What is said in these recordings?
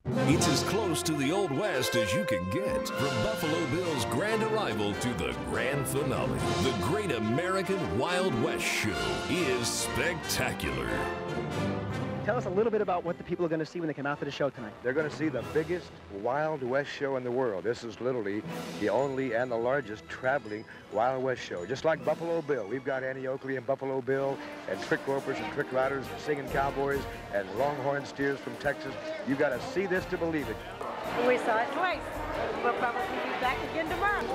It's as close to the Old West as you can get. From Buffalo Bill's grand arrival to the grand finale, the Great American Wild West Show is spectacular. Tell us a little bit about what the people are going to see when they come out to the show tonight. They're going to see the biggest Wild West show in the world. This is literally the only and the largest traveling Wild West show. Just like Buffalo Bill. We've got Annie Oakley and Buffalo Bill and trick ropers and trick riders and singing cowboys and longhorn steers from Texas. You've got to see this to believe it. We saw it twice. We'll probably be back again tomorrow.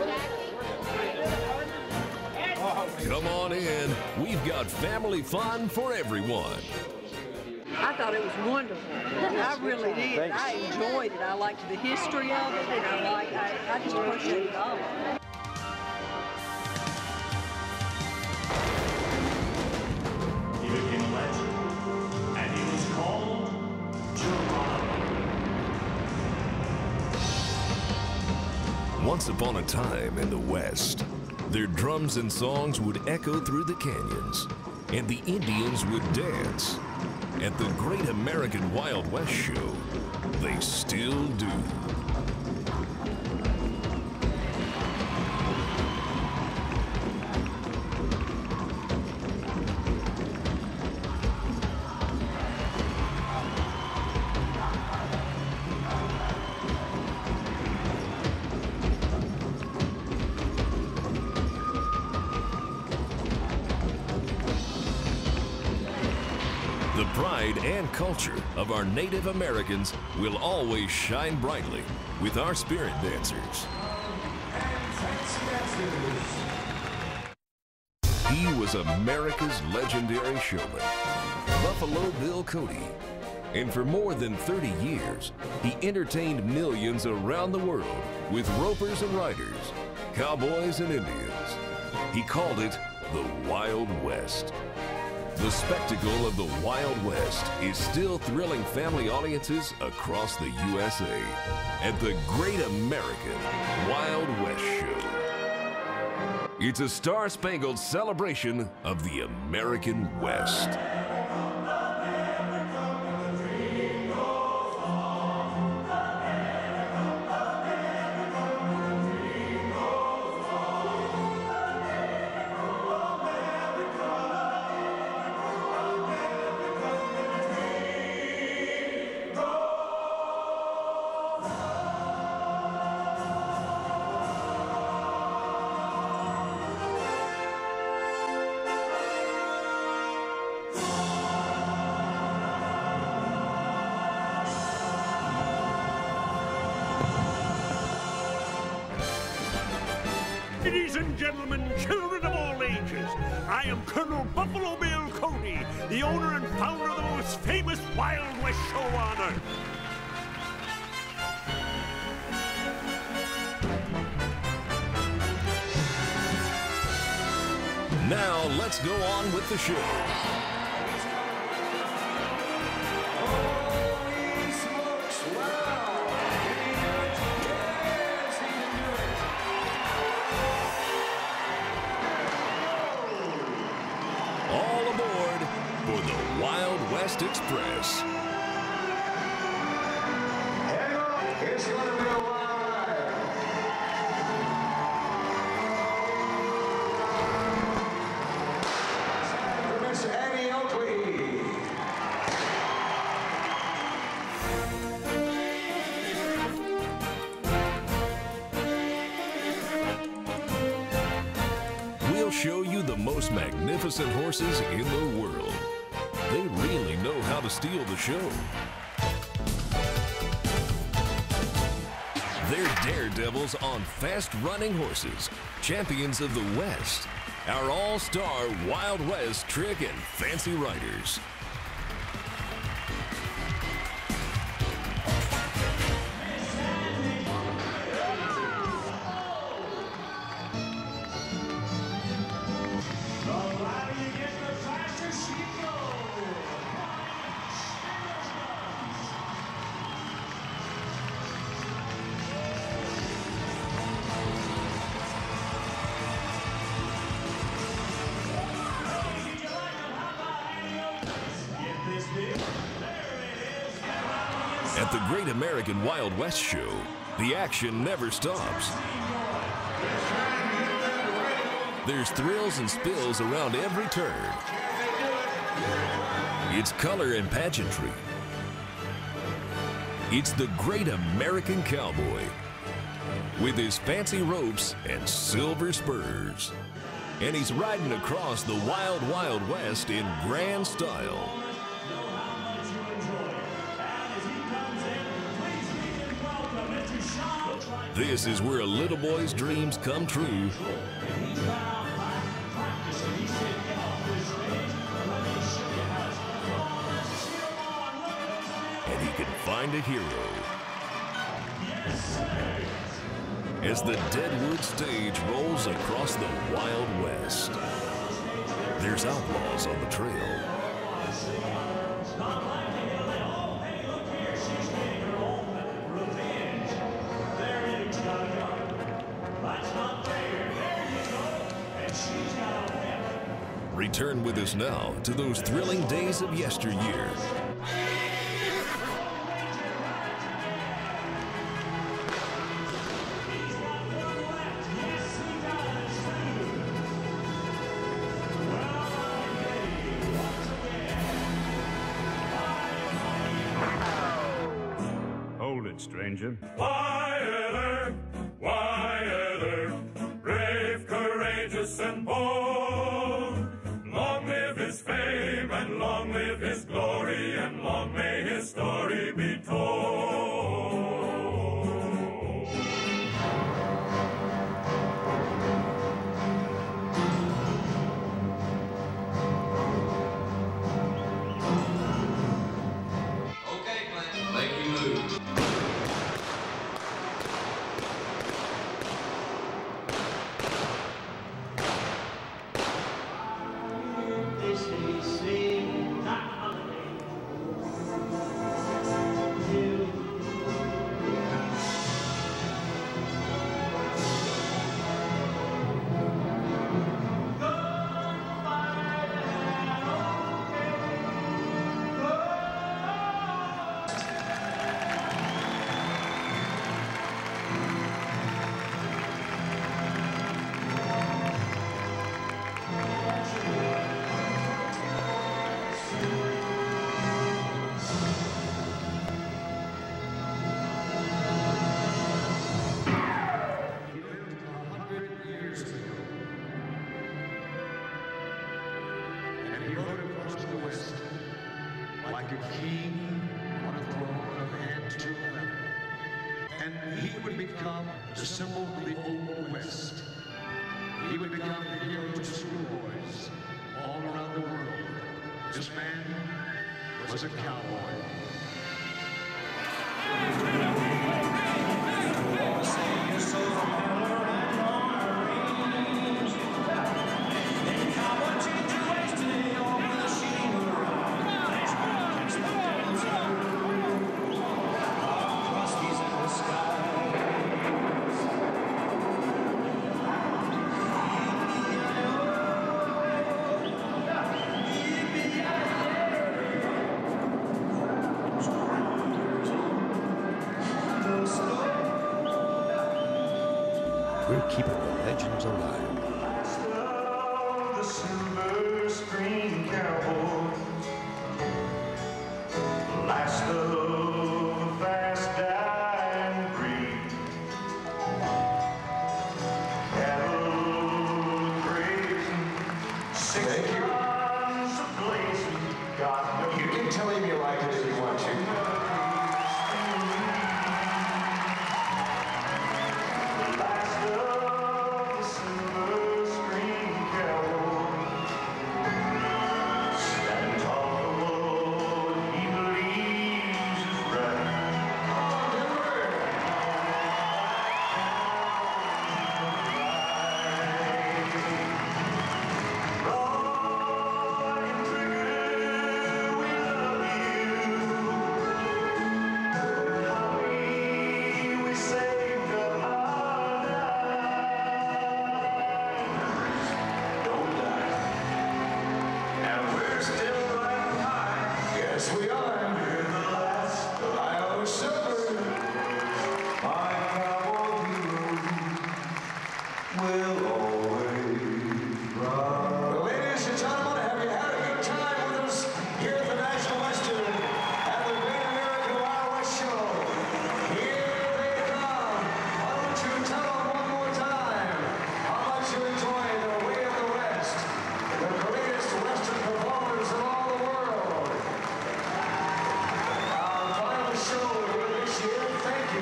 Come on in. We've got family fun for everyone. I thought it was wonderful. I really did. Thanks. I enjoyed it. I liked the history of it, and I just appreciate it all. He became a legend, and he was called Geronimo. Once upon a time in the West, their drums and songs would echo through the canyons, and the Indians would dance. At the Great American Wild West Show, they still do. The pride and culture of our Native Americans will always shine brightly with our spirit dancers. He was America's legendary showman, Buffalo Bill Cody. And for more than 30 years, he entertained millions around the world with ropers and riders, cowboys and Indians. He called it the Wild West. The spectacle of the Wild West is still thrilling family audiences across the USA at the Great American Wild West Show. It's a star-spangled celebration of the American West. Ladies and gentlemen, children of all ages, I am Colonel Buffalo Bill Cody, the owner and founder of the most famous Wild West show on earth. Now let's go on with the show. All aboard for the Wild West Express. It's going to be a while. Miss Annie Oakley. We'll show you the most magnificent horses in the world. They really know how to steal the show. They're daredevils on fast-running horses, champions of the West, our all-star Wild West trick and fancy riders. Great American Wild West Show, the action never stops. There's thrills and spills around every turn. It's color and pageantry. It's the Great American Cowboy with his fancy ropes and silver spurs. And he's riding across the wild, wild west in grand style. This is where a little boy's dreams come true. And he can find a hero. As the Deadwood stage rolls across the Wild West, there's outlaws on the trail. Return with us now to those thrilling days of yesteryear. Hold it, stranger. Wilder, Wilder, brave, courageous, and bold. Long live his fame, and long live his glory, and long may his story be told. Okay, Clint, make you move. And he rode across the west like a king on a throne of antiquity. And he would become the symbol of the old west. He would become the hero to schoolboys all around the world. This man was a cowboy. We're keeping the legends alive. The silver screen cowboy, last of the fast dying breed. Cattle grazing, 6 guns blazing. God knows. You can tell him you like it if you want to. Last of the silver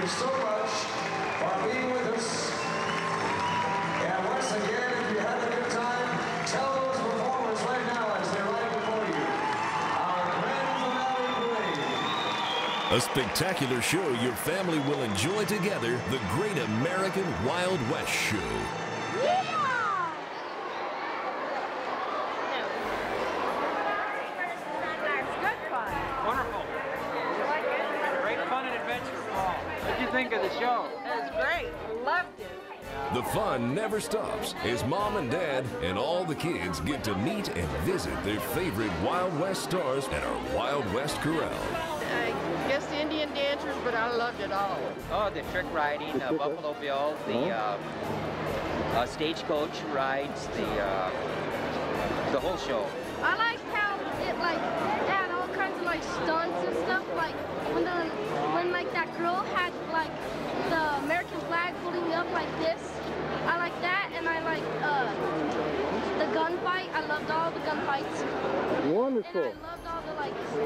so much for being with us. And once again, if you had a good time, tell those performers right now as they're right before you. Our grand finale parade. A spectacular show your family will enjoy together, the Great American Wild West Show. Wonderful. Great fun and adventure, Paul. What did you think of the show? It was great. Loved it. The fun never stops as Mom and Dad and all the kids get to meet and visit their favorite Wild West stars at our Wild West Corral. I guess the Indian dancers, but I loved it all. Oh, the trick riding, Buffalo Bill, the stagecoach rides, the whole show. I liked how it had all kinds of stunts and stuff, when that girl had the American flag holding up like this. I like that, and I like the gunfight. I loved all the gunfights. Wonderful. And I loved all the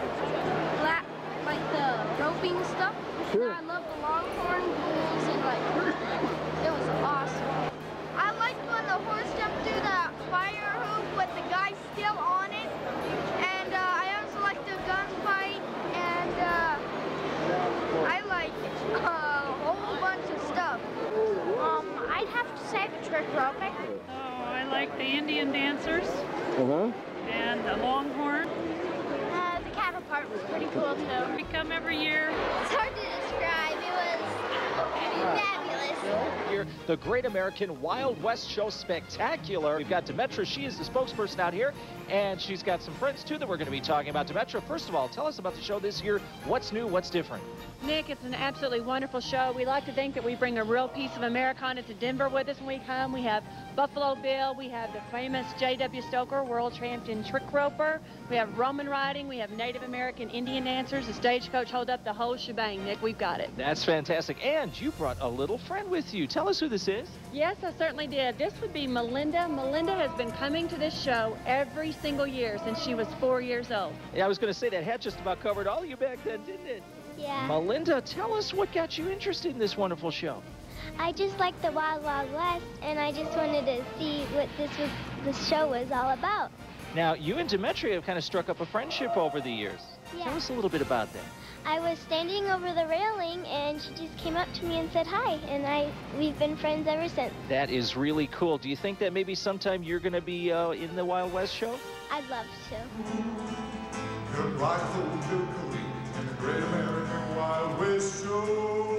the roping stuff. Sure. And I loved the longhorn bulls and it was awesome. I liked when the horse jumped through the fire hoop with the guy still on it. And I also liked the gunfight, and I liked a whole bunch of stuff. I'd have to say the trick roping. Oh, I like the Indian dancers and the longhorn. The cattle part was pretty cool too. We come every year. It's hard to describe. It was fabulous. Here, the Great American Wild West Show Spectacular. We've got Demetra. She is the spokesperson out here, and she's got some friends too that we're going to be talking about. Demetra, first of all, tell us about the show this year. What's new? What's different? Nick, it's an absolutely wonderful show. We like to think that we bring a real piece of Americana to Denver with us when we come. We have Buffalo Bill. We have the famous J.W. Stoker, world champion trick roper. We have Roman riding. We have Native American Indian dancers. The stagecoach hold up the whole shebang, Nick. We've got it. That's fantastic. And you brought a little friend with you. Tell us who this is. Yes, I certainly did. This would be Melinda. Melinda has been coming to this show every single year since she was 4 years old. Yeah, I was going to say that hat just about covered all of you back then, didn't it? Yeah. Melinda, tell us what got you interested in this wonderful show. I just liked the Wild Wild West, and I just wanted to see what this show was all about. Now, you and Demetria have kind of struck up a friendship over the years. Yeah. Tell us a little bit about that. I was standing over the railing, and she just came up to me and said hi, and we've been friends ever since. That is really cool. Do you think that maybe sometime you're going to be in the Wild West show? I'd love to. Good rifle, Bill Cody, and the Great American Wild West Show.